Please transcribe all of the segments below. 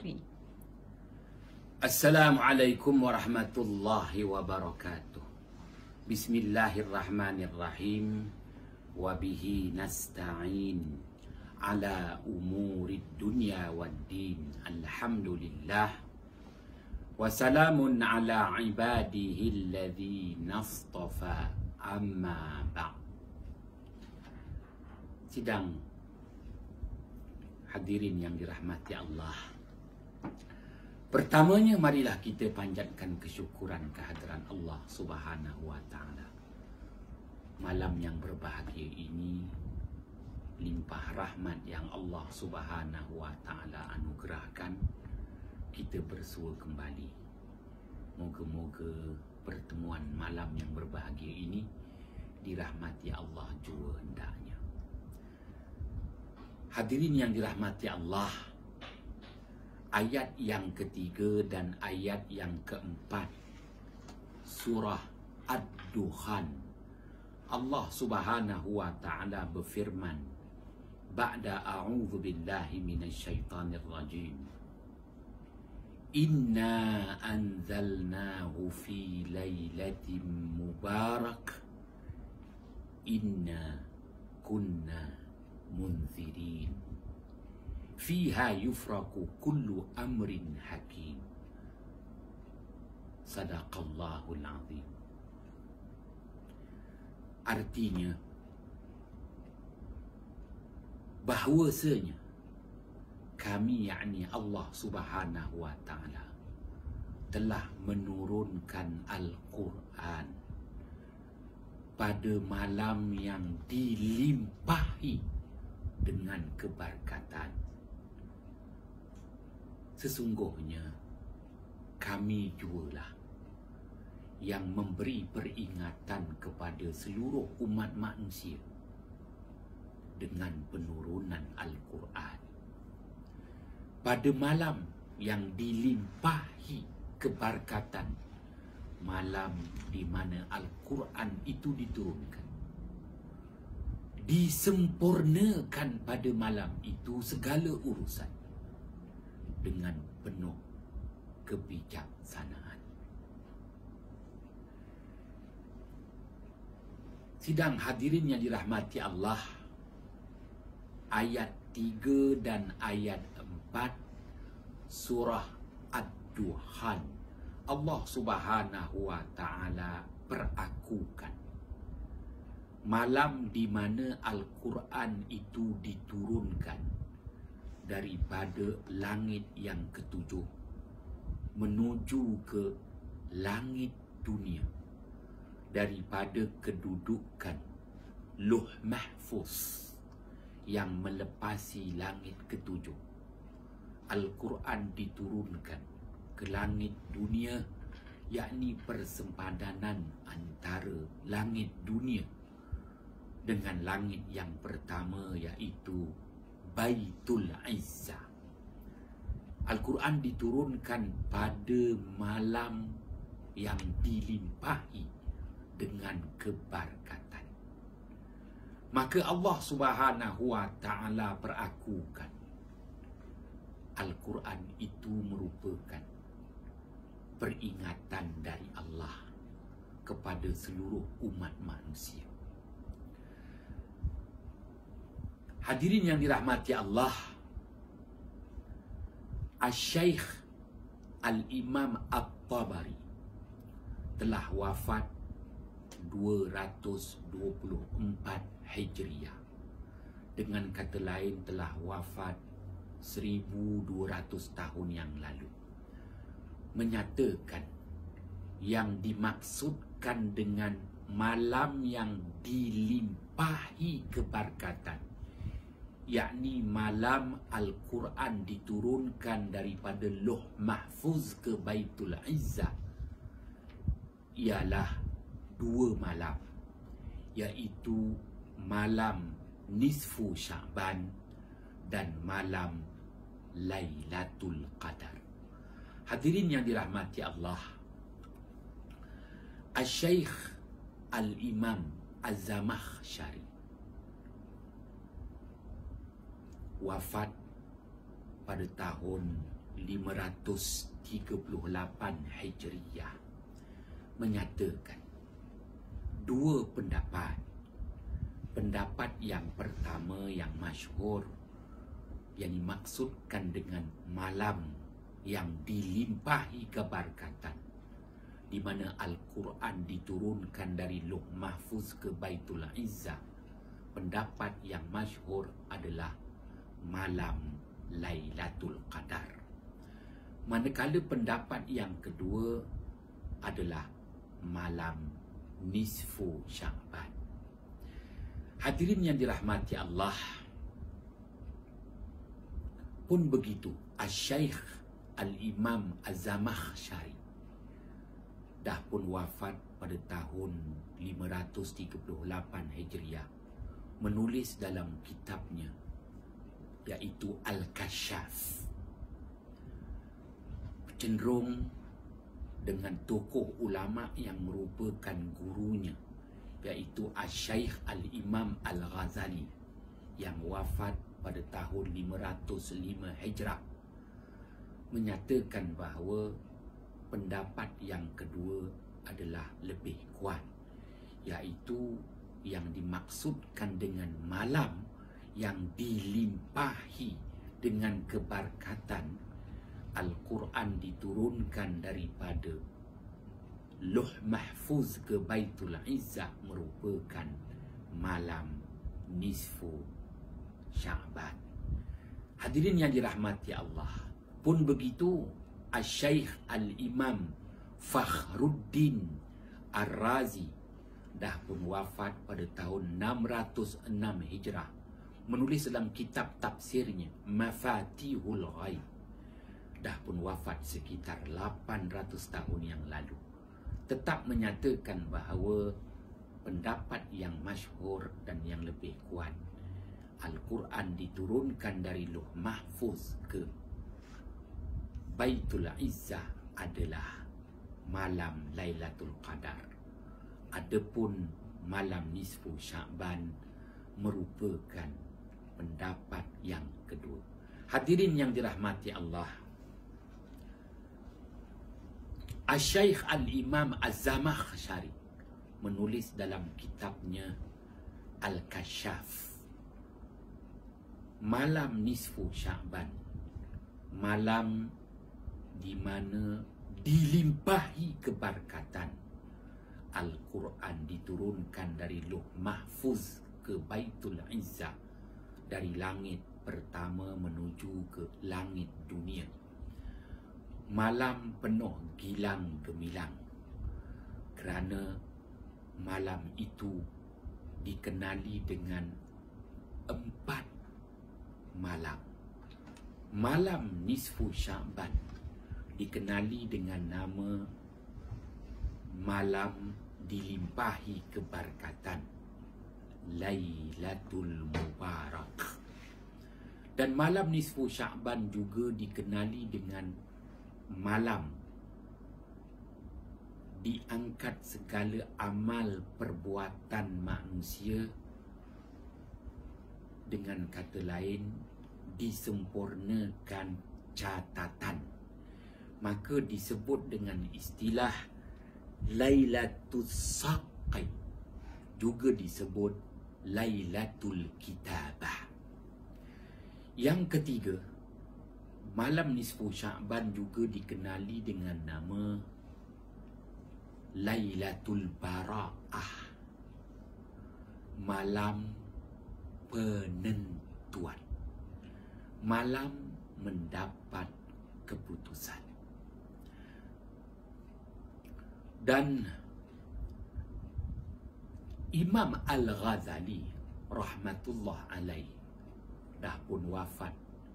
Fahri. Assalamualaikum warahmatullahi wabarakatuh. Bismillahirrahmanirrahim. Wabihi nasta'in ala umurid dunya waddin. Alhamdulillah. Wassalamun ala ibadihi alladhi nastafa amma ba'd. Sidang hadirin yang dirahmati Allah. Pertamanya, marilah kita panjatkan kesyukuran kehadiran Allah Subhanahu wa Ta'ala. Malam yang berbahagia ini, limpah rahmat yang Allah Subhanahu wa Ta'ala anugerahkan, kita bersua kembali. Moga-moga pertemuan malam yang berbahagia ini dirahmati Allah jua hendaknya. Hadirin yang dirahmati Allah, ayat yang ketiga dan ayat yang keempat surah Ad-Dukhan, Allah Subhanahu wa Ta'ala berfirman, ba'da a'udzu billahi minasyaitonir rajim, inna anzalnahu fi lailatin mubarak inna kunna munzirin fiha yufraku kullu amrin hakim. Sadaqallahul azim. Artinya, bahawasanya kami, yakni Allah Subhanahu wa Ta'ala, telah menurunkan Al-Quran pada malam yang dilimpahi dengan keberkatan. Sesungguhnya kami jualah yang memberi peringatan kepada seluruh umat manusia dengan penurunan Al-Quran pada malam yang dilimpahi keberkatan, malam di mana Al-Quran itu diturunkan. Disempurnakan pada malam itu segala urusan dengan penuh kebijaksanaan. Sidang hadirin yang dirahmati Allah, ayat 3 dan ayat 4 surah Ad-Dukhan, Allah Subhanahu wa Ta'ala perakukan malam di mana Al-Quran itu diturunkan daripada langit yang ketujuh menuju ke langit dunia, daripada kedudukan Luh Mahfuz yang melepasi langit ketujuh. Al-Quran diturunkan ke langit dunia, yakni persempadanan antara langit dunia dengan langit yang pertama, iaitu Baitul Izzah. Al-Quran diturunkan pada malam yang dilimpahi dengan keberkatan. Maka Allah Subhanahu wa Ta'ala perakukan Al-Quran itu merupakan peringatan dari Allah kepada seluruh umat manusia. Hadirin yang dirahmati Allah, Asy-Syaikh Al-Imam At-Tabari telah wafat 224 Hijriah. Dengan kata lain, telah wafat 1200 tahun yang lalu. Menyatakan yang dimaksudkan dengan malam yang dilimpahi keberkatan, yakni malam Al-Quran diturunkan daripada Luh Mahfuz ke Baitul Izzah, ialah 2 malam, iaitu malam Nisfu Sya'ban dan malam Lailatul Qadar. Hadirin yang dirahmati Allah, Asy-Syaikh Al-Imam Az-Zamakhsyari wafat pada tahun Hijriyah menyatakan dua pendapat. Pendapat yang pertama yang masyhur, yang dimaksudkan dengan malam yang dilimpahi keberkatan, di mana Al-Quran diturunkan dari Lauh Mahfuz ke Baitul Izzah. Pendapat yang masyhur adalah malam Lailatul Qadar. Manakala pendapat yang kedua adalah malam nisfu Sya'ban. Hadirin yang dirahmati Allah, pun begitu Asy-Syaikh Al-Imam Az-Zamakhsyari dah pun wafat pada tahun 538 Hijriah, menulis dalam kitabnya iaitu Al-Kasyaf, cenderung dengan tokoh ulama yang merupakan gurunya, iaitu Asy-Syaikh Al-Imam Al-Ghazali yang wafat pada tahun 505 Hijrah, menyatakan bahawa pendapat yang kedua adalah lebih kuat, iaitu yang dimaksudkan dengan malam yang dilimpahi dengan keberkatan. Al-Quran diturunkan daripada Lauh Mahfuz ke Baitul Izzah merupakan malam nisfu Sya'ban. Hadirin yang dirahmati Allah, pun begitu Asy-Syaikh Al-Imam Fakhruddin Ar-Razi dah pun wafat pada tahun 606 Hijrah, menulis dalam kitab tafsirnya Mafatihul Ghaib, dah pun wafat sekitar 800 tahun yang lalu, tetap menyatakan bahawa pendapat yang masyhur dan yang lebih kuat, Al-Quran diturunkan dari Lauh Mahfuz ke Baitul Izzah adalah malam Lailatul Qadar. Adapun malam nisfu Sya'ban merupakan pendapat yang kedua. Hadirin yang dirahmati Allah, Asy-Syaikh Al-Imam Az-Zamakhsyari menulis dalam kitabnya Al-Kasyaf, malam nisfu Sya'ban, malam di mana dilimpahi keberkatan. Al-Quran diturunkan dari Lauh Mahfuz ke Baitul Izzah, dari langit pertama menuju ke langit dunia. Malam penuh gilang gemilang, kerana malam itu dikenali dengan 4 malam. Malam nisfu Sya'ban dikenali dengan nama malam dilimpahi keberkatan, Lailatul Mubarak. Dan malam nisfu Sya'ban juga dikenali dengan malam diangkat segala amal perbuatan manusia, dengan kata lain disempurnakan catatan, maka disebut dengan istilah Lailatul Saqi, juga disebut Lailatul Kitabah. Yang ketiga, malam nisfu Sya'ban juga dikenali dengan nama Lailatul Bara'ah, malam penentuan, malam mendapat keputusan. Dan Imam Al-Ghazali rahmatullah alaih dah pun wafat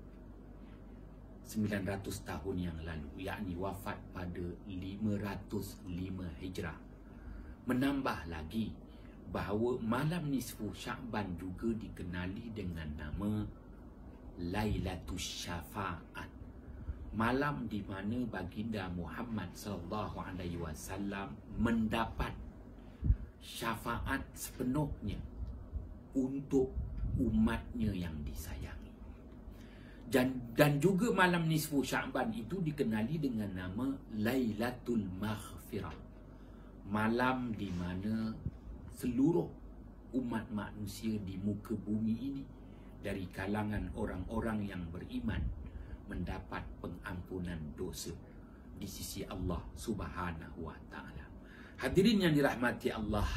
900 tahun yang lalu, yakni wafat pada 505 Hijrah. Menambah lagi bahawa malam nisfu Sya'ban juga dikenali dengan nama Lailatul Syafa'at, malam di mana baginda Muhammad sallallahu alaihi wasallam mendapat syafaat sepenuhnya untuk umatnya yang disayangi. Dan juga malam nisfu Sya'ban itu dikenali dengan nama Lailatul Maghfirah. Malam di mana seluruh umat manusia di muka bumi ini dari kalangan orang-orang yang beriman mendapat pengampunan dosa di sisi Allah Subhanahu wa taala. Hadirin yang dirahmati Allah,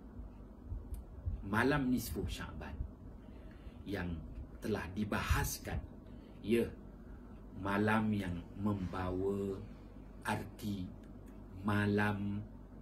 malam nisfu Sya'ban yang telah dibahaskan, ya, malam yang membawa arti malam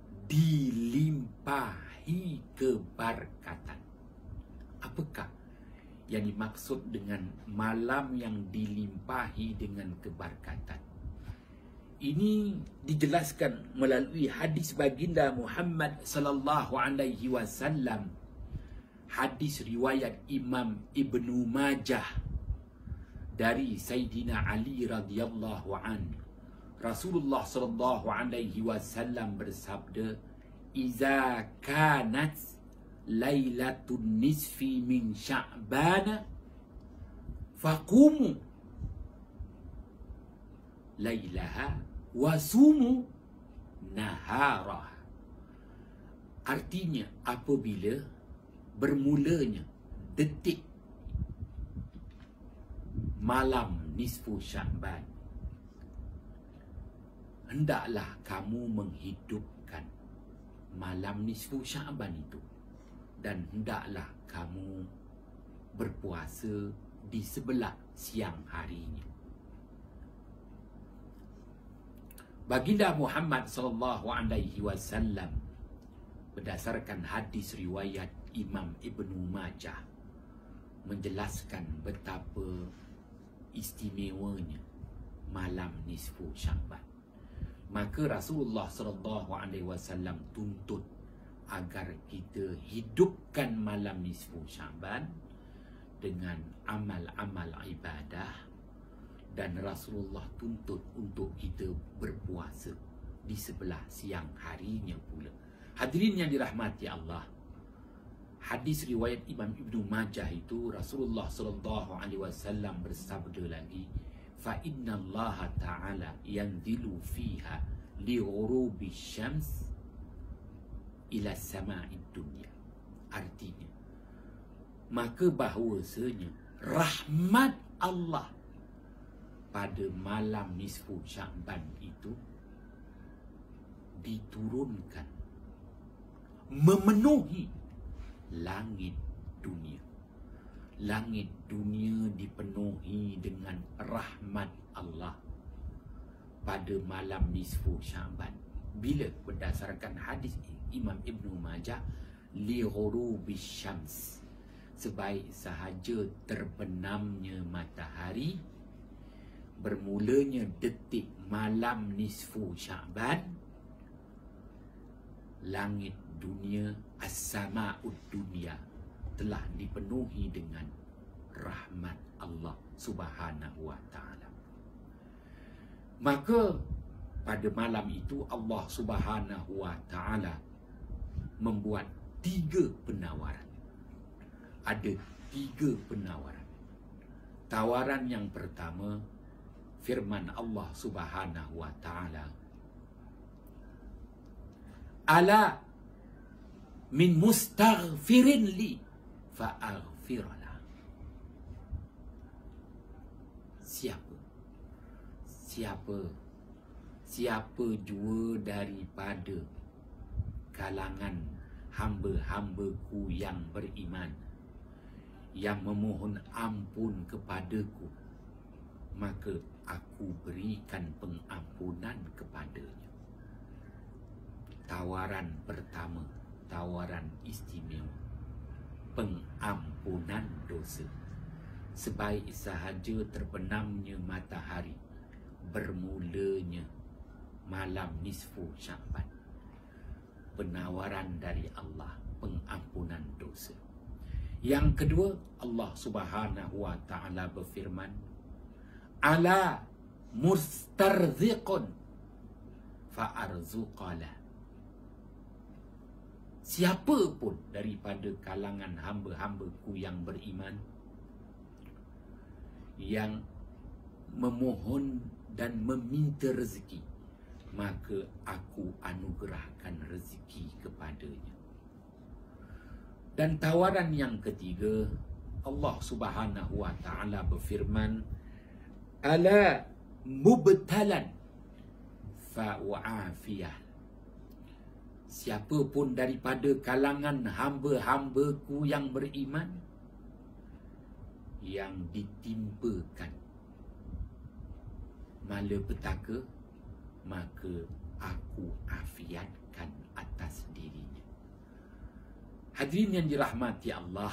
dilimpahi keberkatan. Apakah yang dimaksud dengan malam yang dilimpahi dengan keberkatan? Ini dijelaskan melalui hadis baginda Muhammad sallallahu alaihi wasallam. Hadis riwayat Imam Ibnu Majah dari Sayyidina Ali radhiyallahu anhu. Rasulullah sallallahu alaihi wasallam bersabda, "Iza kanat lailatun nisfi min Sya'ban faqumu lailaha wasumu naharaha." Artinya, apabila bermulanya detik malam nisfu Sya'ban, hendaklah kamu menghidupkan malam nisfu Sya'ban itu, dan hendaklah kamu berpuasa di sebelah siang harinya. Baginda Muhammad sallallahu alaihi wasallam berdasarkan hadis riwayat Imam Ibnu Majah menjelaskan betapa istimewanya malam nisfu Sya'ban. Maka Rasulullah sallallahu alaihi wasallam tuntut agar kita hidupkan malam nisfu Sya'ban dengan amal-amal ibadah, dan Rasulullah tuntut untuk kita berpuasa di sebelah siang harinya pula. Hadirin yang dirahmati Allah, hadis riwayat Imam Ibnu Majah itu Rasulullah sallallahu alaihi wasallam bersabda lagi, "Fa innallaha ta'ala yanzilu fiha li ghurubi syams ila sama'id dunya." Artinya, maka bahawasanya rahmat Allah pada malam nisfu Sya'ban itu diturunkan memenuhi langit dunia. Langit dunia dipenuhi dengan rahmat Allah pada malam nisfu Sya'ban. Bila? Berdasarkan hadis Imam Ibnu Majah, li ghurubis syams, sebaik sahaja terbenamnya matahari, bermulanya detik malam nisfu Sya'ban, langit dunia, as-sama'ud dunia, telah dipenuhi dengan rahmat Allah Subhanahu wa ta'ala. Maka pada malam itu Allah Subhanahu wa ta'ala membuat 3 penawaran. Ada 3 penawaran. Tawaran yang pertama, firman Allah Subhanahu wa ta'ala, "Ala min mustaghfirin li fa'aghfirlah." Siapa jua daripada kalangan hamba-hambaku yang beriman yang memohon ampun kepadaku, maka aku berikan pengampunan kepadanya. Tawaran pertama, tawaran istimewa, pengampunan dosa. Sebaik sahaja terbenamnya matahari, bermulanya malam nisfu Sya'ban, penawaran dari Allah, pengampunan dosa. Yang kedua, Allah Subhanahu wa ta'ala berfirman, "Ala mustarziqun fa'arzuqalah." Siapa pun daripada kalangan hamba-hambaku yang beriman yang memohon dan meminta rezeki, maka aku anugerahkan rezeki kepadanya. Dan tawaran yang ketiga, Allah Subhanahu wa taala berfirman, ala mubtalan fa wa'afiyah. Siapa pun daripada kalangan hamba-hambaku yang beriman yang ditimpakan malapetaka, maka aku afiatkan atas dirinya. Hadirin yang dirahmati Allah,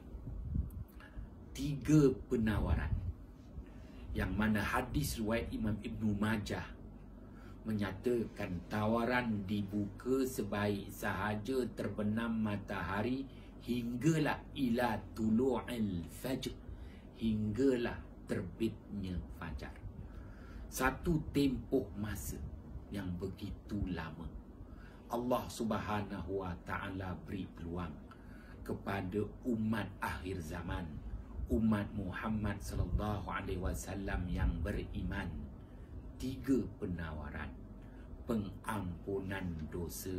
3 penawaran yang mana hadis riwayat Imam Ibnu Majah menyatakan tawaran dibuka sebaik sahaja terbenam matahari hinggalah ila tulu'il fajr, hinggalah terbitnya fajar. Satu tempoh masa yang begitu lama. Allah Subhanahu wa taala beri peluang kepada umat akhir zaman, umat Muhammad sallallahu alaihi wasallam yang beriman, 3 penawaran: pengampunan dosa,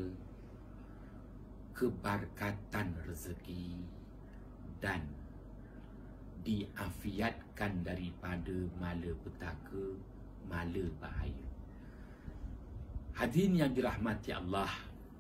keberkatan rezeki, dan diafiatkan daripada malapetaka, mala bahaya. Hadirin yang dirahmati Allah,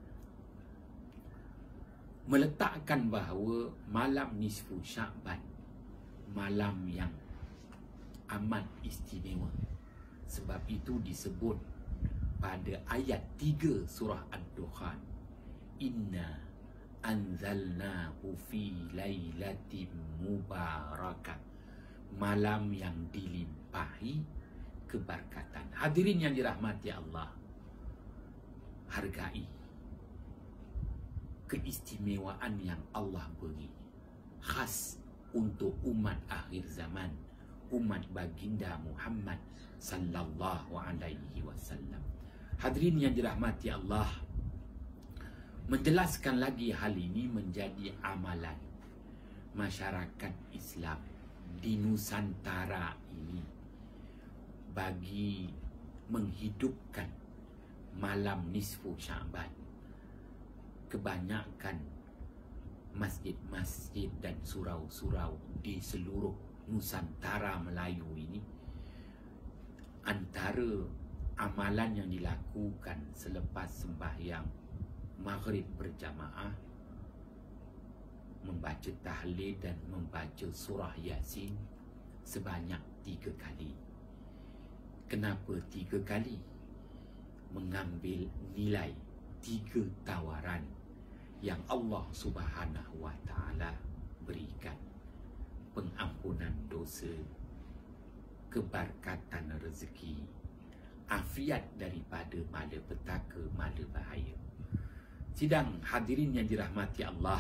meletakkan bahawa malam nisfu Sya'ban malam yang amat istimewa. Sebab itu disebut pada ayat 3 surah Ad-Dukhan, inna anzalnahu fi lailatin mubarakah, malam yang dilimpahi keberkatan. Hadirin yang dirahmati Allah, hargai keistimewaan yang Allah beri khas untuk umat akhir zaman, umat baginda Muhammad sallallahu alaihi wasallam. Hadirin yang dirahmati Allah, menjelaskan lagi hal ini menjadi amalan masyarakat Islam di Nusantara ini bagi menghidupkan malam nisfu Sya'ban. Kebanyakan masjid-masjid dan surau-surau di seluruh Nusantara Melayu ini, antara amalan yang dilakukan selepas sembahyang maghrib berjamaah, membaca tahlil dan membaca surah Yasin sebanyak 3 kali. Kenapa 3 kali? Mengambil nilai 3 tawaran yang Allah Subhanahu wa taala berikan: pengampunan dosa, keberkatan rezeki, afiat daripada malapetaka, mala bahaya. Sidang hadirin yang dirahmati Allah,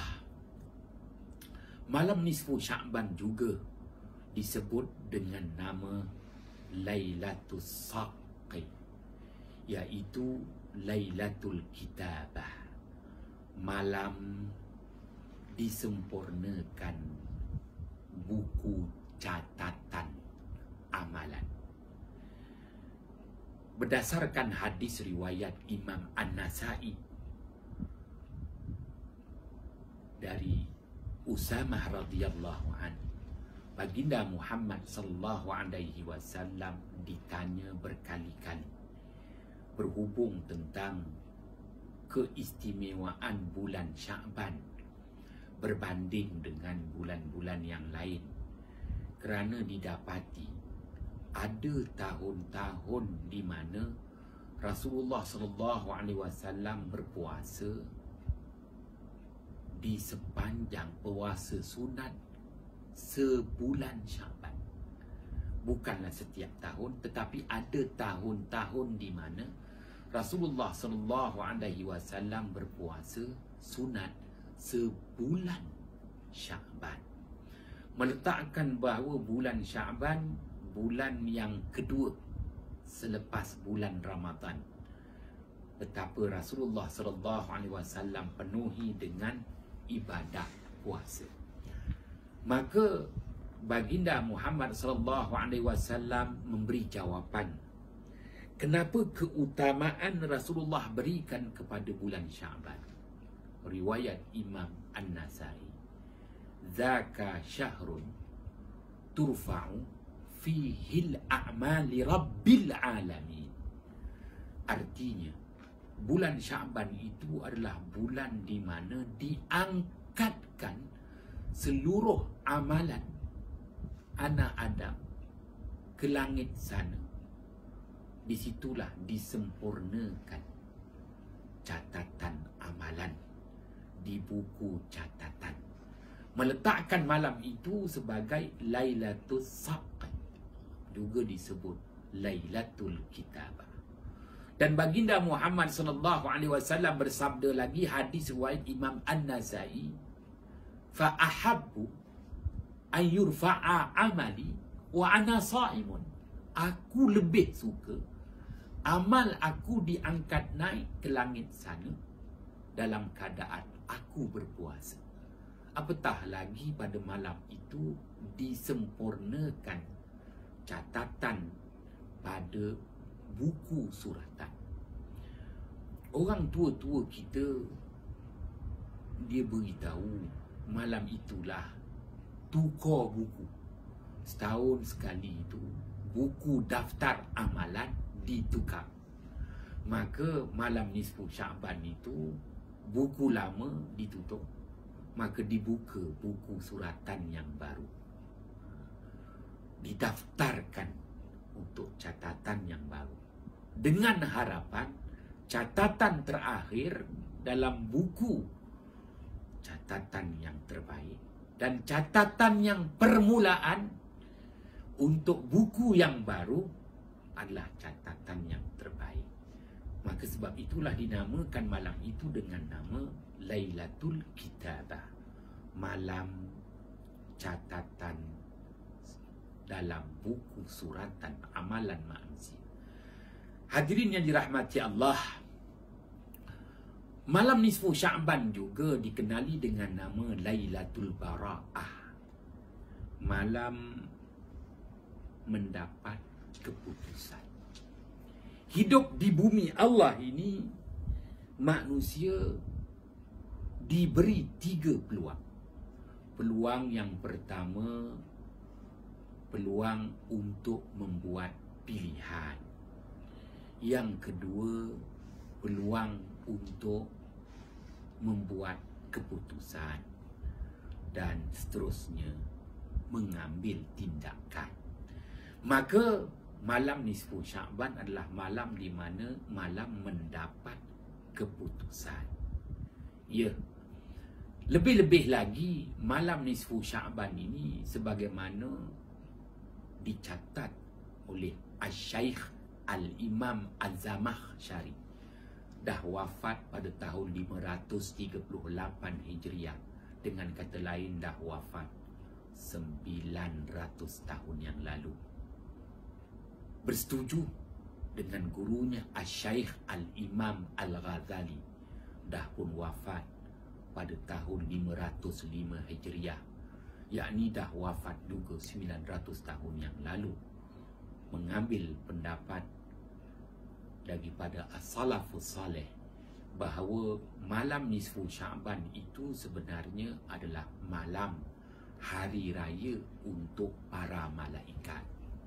malam nisfu Sya'ban juga disebut dengan nama Lailatus Saqi, iaitu Lailatul Kitabah, malam disempurnakan buku catatan amalan. Berdasarkan hadis riwayat Imam An-Nasai dari Usamah radhiyallahu an, baginda Muhammad sallallahu alaihi wasallam ditanya berkali-kali berhubung tentang keistimewaan bulan Sya'ban berbanding dengan bulan-bulan yang lain, kerana didapati ada tahun-tahun di mana Rasulullah sallallahu alaihi wasallam berpuasa di sepanjang puasa sunat sebulan Sya'ban. Bukanlah setiap tahun, tetapi ada tahun-tahun di mana Rasulullah sallallahu alaihi wasallam berpuasa sunat sebulan Sya'ban. Meletakkan bahawa bulan Sya'ban bulan yang kedua selepas bulan Ramadan. Betapa Rasulullah sallallahu alaihi wasallam penuhi dengan ibadah puasa. Maka baginda Muhammad sallallahu alaihi wasallam memberi jawapan kenapa keutamaan Rasulullah berikan kepada bulan Syaban. Riwayat Imam An-Nasai, "Dzaka syahrun turfa'u fihi al-a'mali rabbil alamin." Artinya, bulan Syaban itu adalah bulan di mana diangkatkan seluruh amalan anak Adam ke langit sana. Di situlah disempurnakan catatan amalan di buku catatan. Meletakkan malam itu sebagai Lailatul Sabq, juga disebut Lailatul Kitabah. Dan baginda Muhammad sallallahu alaihi wasallam bersabda lagi, hadis riwayat Imam An-Nasai, "Fa ahabbu an yurfa'a amali wa ana sha'imun." Aku lebih suka amal aku diangkat naik ke langit sana dalam keadaan aku berpuasa. Apatah lagi pada malam itu disempurnakan catatan pada buku suratan. Orang tua-tua kita, dia beritahu malam itulah tukar buku. Setahun sekali itu buku daftar amalan ditukar. Maka malam nisfu Syaban itu buku lama ditutup, maka dibuka buku suratan yang baru, didaftarkan untuk catatan yang baru, dengan harapan catatan terakhir dalam buku catatan yang terbaik dan catatan yang permulaan untuk buku yang baru adalah catatan yang terbaik. Maka sebab itulah dinamakan malam itu dengan nama Lailatul Kitabah, malam catatan dalam buku suratan amalan manusia. Hadirin yang dirahmati Allah, malam nisfu Syaban juga dikenali dengan nama Lailatul Bara'ah, malam mendapat keputusan. Hidup di bumi Allah ini, manusia diberi 3 peluang. Peluang yang pertama, peluang untuk membuat pilihan. Yang kedua, peluang untuk membuat keputusan. Dan seterusnya, mengambil tindakan. Maka malam nisfu Syaban adalah malam di mana malam mendapat keputusan. Ya, lebih-lebih lagi malam nisfu Syaban ini sebagaimana dicatat oleh Asy-Syaikh Al-Imam Az-Zamakhsyari, dah wafat pada tahun 538 Hijriah. Dengan kata lain, dah wafat 900 tahun yang lalu. Bersetuju dengan gurunya Asy-Syaikh Al-Imam Al-Ghazali, dah pun wafat pada tahun 505 Hijriah, yakni dah wafat juga 900 tahun yang lalu, mengambil pendapat daripada As-Salafus Saleh bahawa malam nisfu Syaban itu sebenarnya adalah malam hari raya untuk para malaikat.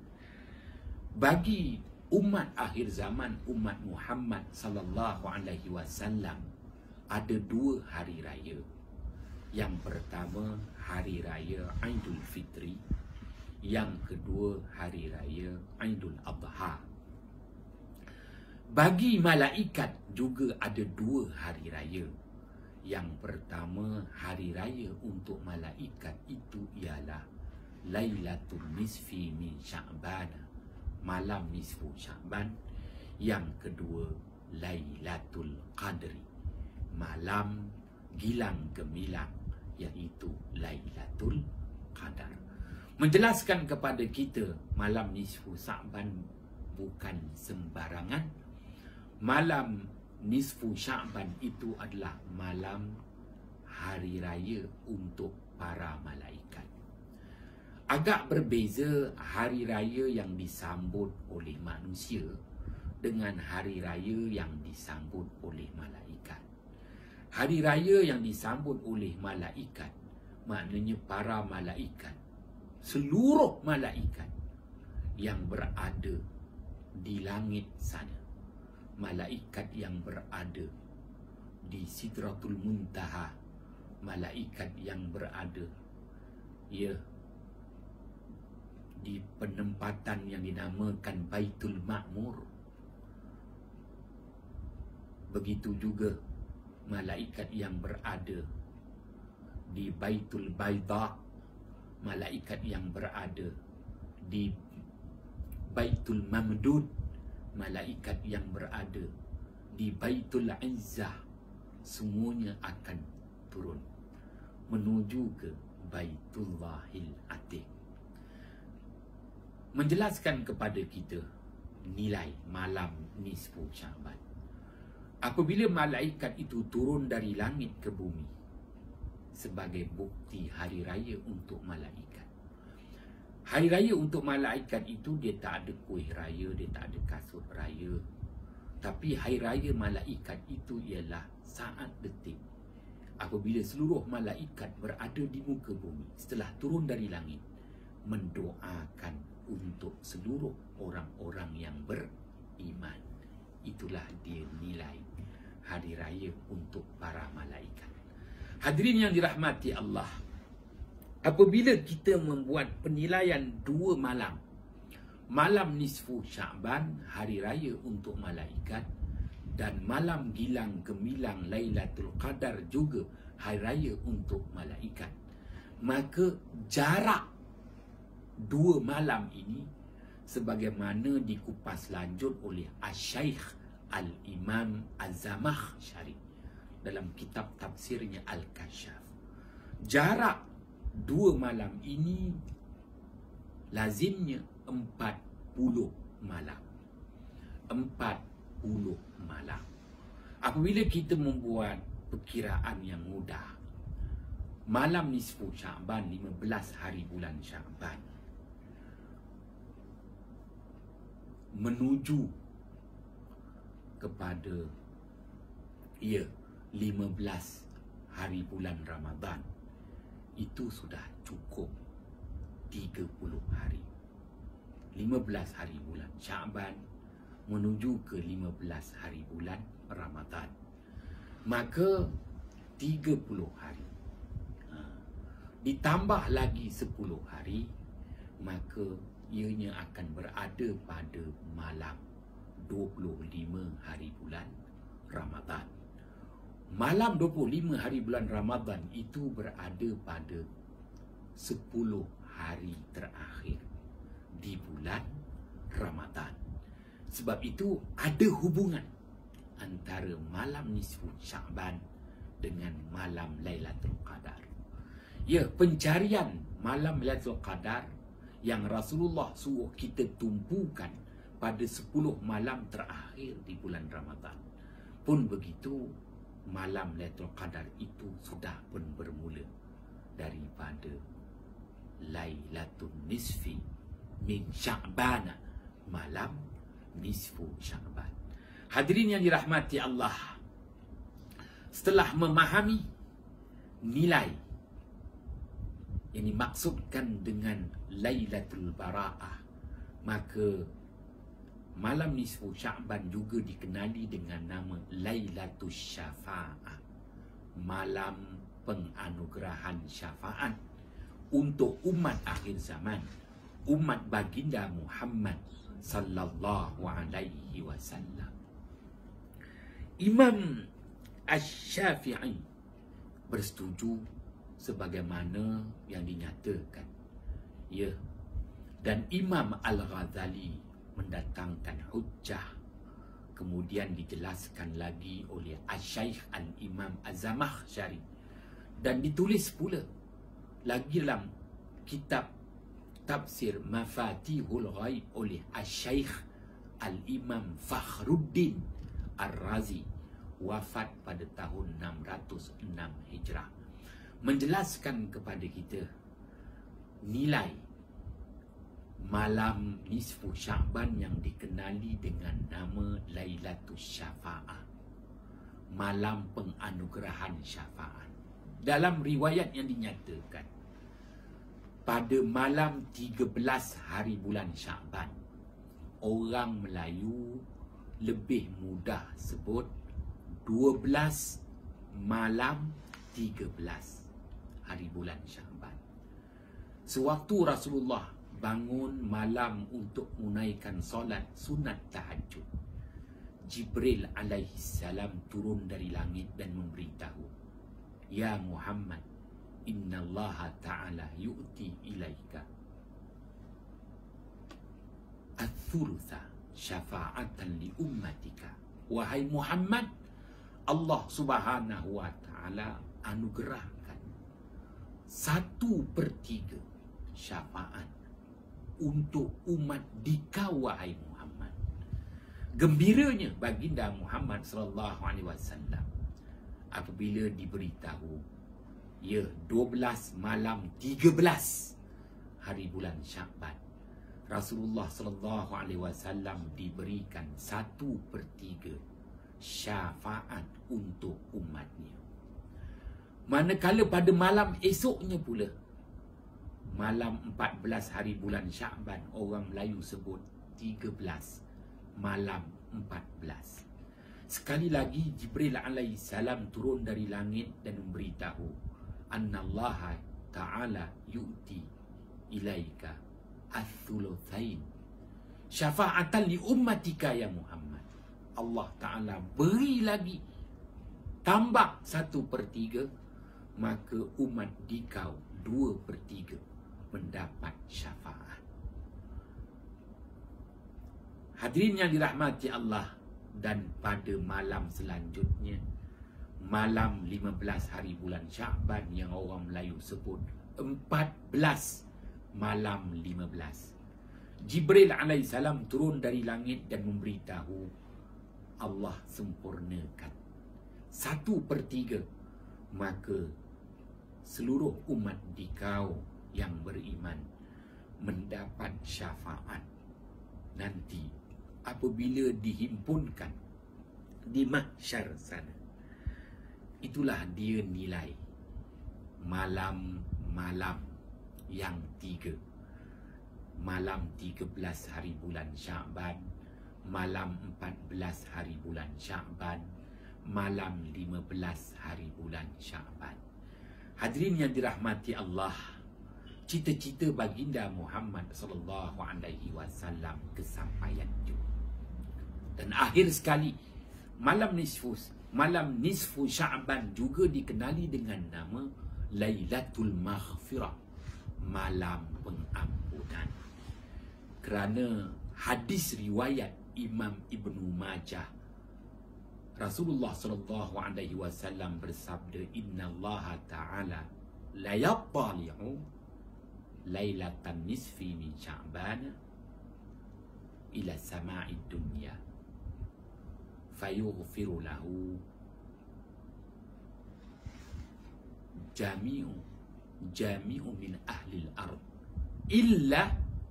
Bagi umat akhir zaman, umat Muhammad sallallahu alaihi wasallam, ada 2 hari raya. Yang pertama, hari raya Aidul Fitri. Yang kedua, hari raya Aidul Adha. Bagi malaikat juga ada 2 hari raya. Yang pertama, hari raya untuk malaikat itu ialah Lailatul Nisfi min Sya'ban, malam nisfu Syaban. Yang kedua, Lailatul Qadri, malam gilang gemilang, iaitu Lailatul Qadar. Menjelaskan kepada kita malam nisfu Syaban bukan sembarangan. Malam nisfu Syaban itu adalah malam hari raya untuk para malaikat. Agak berbeza hari raya yang disambut oleh manusia dengan hari raya yang disambut oleh malaikat. Hari raya yang disambut oleh malaikat, maknanya para malaikat, seluruh malaikat yang berada di langit sana, malaikat yang berada di Sidratul Muntaha, malaikat yang berada di penempatan yang dinamakan Baitul Ma'mur. Begitu juga malaikat yang berada di Baitul Baida, malaikat yang berada di Baitul Mamdud, malaikat yang berada di Baitul Izzah, semuanya akan turun menuju ke Baitullahil Atiq, menjelaskan kepada kita nilai malam nisfu Syaban. Apabila malaikat itu turun dari langit ke bumi sebagai bukti hari raya untuk malaikat. Hari raya untuk malaikat itu dia tak ada kuih raya, dia tak ada kasut raya. Tapi hari raya malaikat itu ialah saat detik apabila seluruh malaikat berada di muka bumi setelah turun dari langit mendoakan untuk seluruh orang-orang yang beriman. Itulah dia nilai hari raya untuk para malaikat. Hadirin yang dirahmati Allah, apabila kita membuat penilaian dua malam, malam nisfu Syaban, hari raya untuk malaikat, dan malam gilang gemilang Lailatul Qadar juga hari raya untuk malaikat, maka jarak dua malam ini sebagaimana dikupas lanjut oleh Asy-Syaikh Al-Imam Az-Zamakhsyari dalam kitab tafsirnya Al-Kasyaf. Jarak dua malam ini lazimnya 40 malam. 40 malam. Apabila kita membuat perkiraan yang mudah, malam nisfu Syaban, 15 hari bulan Syaban, menuju kepada 15 hari bulan Ramadan, itu sudah cukup 30 hari. 15 hari bulan Syaban menuju ke 15 hari bulan Ramadan, maka 30 hari ditambah lagi 10 hari, maka ianya akan berada pada malam 25 hari bulan Ramadan. Malam 25 hari bulan Ramadan itu berada pada 10 hari terakhir di bulan Ramadan. Sebab itu ada hubungan antara malam nisfu Syaban dengan malam Lailatul Qadar. Ya, pencarian malam Lailatul Qadar yang Rasulullah suruh kita tumpukan pada 10 malam terakhir di bulan Ramadan. Pun begitu, malam Lailatul Qadar itu sudah pun bermula daripada Lailatul Nisfi min Sya'ban, malam nisfu Sya'ban. Hadirin yang dirahmati Allah, setelah memahami nilai yang dimaksudkan dengan Lailatul Bara'ah, maka malam nisfu Sya'ban juga dikenali dengan nama Lailatul Syafa'ah, malam penganugerahan syafaat untuk umat akhir zaman, umat baginda Muhammad sallallahu alaihi wasallam. Imam Asy-Syafi'i bersetuju sebagaimana yang dinyatakan, ya, dan Imam Al-Ghazali mendatangkan hujjah, kemudian dijelaskan lagi oleh Asy-Syaikh Al-Imam Az-Zamakhsyari, dan ditulis pula lagi dalam kitab tafsir Mafatihul Ghaib oleh Asy-Syaikh Al-Imam Fakhruddin Ar-Razi, wafat pada tahun 606 Hijrah, menjelaskan kepada kita nilai malam nisfu Sya'ban yang dikenali dengan nama Lailatul Syafa'ah, malam penganugerahan syafaat. Dalam riwayat yang dinyatakan, pada malam 13 hari bulan Sya'ban, orang Melayu lebih mudah sebut 12 malam 13 hari bulan Sya'ban. Sewaktu Rasulullah bangun malam untuk menunaikan solat sunat tahajud, Jibril alaihi salam turun dari langit dan memberitahu, "Ya Muhammad, innallaha ta'ala yu'ti ilaika ats-tsulutsa syafa'atan li ummatika." Wahai Muhammad, Allah Subhanahu wa ta'ala anugerahkan 1/3 syafaat untuk umat dikau, wahai Muhammad. Gembiranya baginda Muhammad sallallahu alaihi wasallam apabila diberitahu, ya 12 malam 13 hari bulan Sya'ban, Rasulullah sallallahu alaihi wasallam diberikan 1/3 syafaat untuk umatnya. Manakala pada malam esoknya pula, malam 14 hari bulan Sya'ban, orang Melayu sebut 13 malam 14. Sekali lagi Jibril alaihi salam turun dari langit dan memberitahu, "Annallaha ta'ala yu'ti ilaika ats-tsulutsain syafa'atan li ummatika ya Muhammad." Allah Ta'ala beri lagi, tambah 1/3, maka umat dikau 2/3 mendapat syafaat. Hadirin yang dirahmati Allah, dan pada malam selanjutnya, malam 15 hari bulan Sya'ban yang orang Melayu sebut 14 malam 15, Jibril alaihissalam turun dari langit dan memberitahu, Allah sempurnakan 1/3, maka seluruh umat dikau yang beriman mendapat syafaat nanti apabila dihimpunkan di mahsyar sana. Itulah dia nilai malam-malam yang 3. Malam 13 hari bulan Sya'ban, malam 14 hari bulan Sya'ban, malam 15 hari bulan Sya'ban. Hadirin yang dirahmati Allah, cita-cita baginda Muhammad sallallahu alaihi wasallam kesampaian juga. Dan akhir sekali, malam nisfu Sya'ban juga dikenali dengan nama Lailatul Maghfirah, malam pengampunan. Kerana hadis riwayat Imam Ibnu Majah, Rasulullah sallallahu alaihi wasallam bersabda, "Innallaha ta'ala la yattali'u lailatan nisfi min Sya'ban ila sama'id dunya fayughfiru lahu jami'u min ahli al-ard illa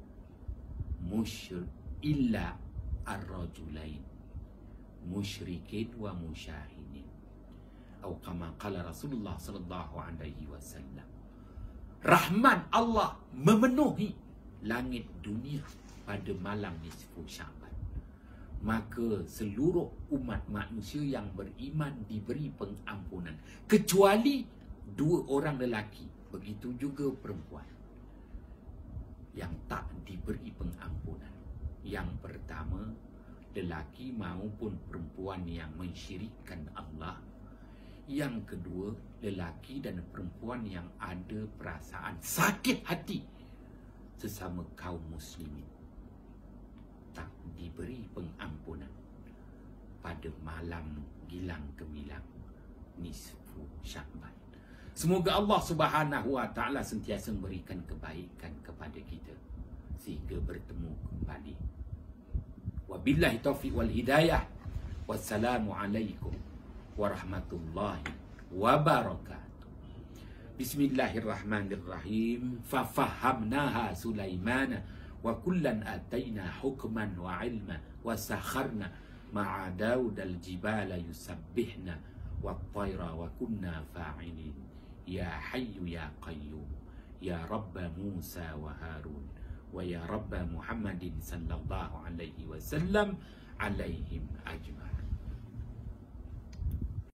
ar-rajulain musyrikin wa musyahidin." Atau kama qala Rasulullah sallallahu alaihi wasallam, rahmat Allah memenuhi langit dunia pada malam nisfu Sya'ban, maka seluruh umat manusia yang beriman diberi pengampunan, kecuali 2 orang lelaki, begitu juga perempuan yang tak diberi pengampunan. Yang pertama, lelaki maupun perempuan yang mensyirikkan Allah. Yang kedua, lelaki dan perempuan yang ada perasaan sakit hati sesama kaum muslimin, tak diberi pengampunan pada malam gilang gemilang nisfu Sya'ban. Semoga Allah Subhanahu wa ta'ala sentiasa memberikan kebaikan kepada kita sehingga bertemu kembali. Wabillahi taufiq wal hidayah. Wassalamualaikum warahmatullahi wabarakatuh. Bismillahirrahmanirrahim. Fafahamnaha Sulaimana wa kullan ataina hukman wa ilma wa sakharna ma'a Daud al-jibala yusabbihna wa tayra wa kunna fa'ilin ya hayyu ya qayyum ya Rabba Musa wa Harun wa ya Rabba Muhammadin sallallahu alaihi wasallam alaihim ajma'in.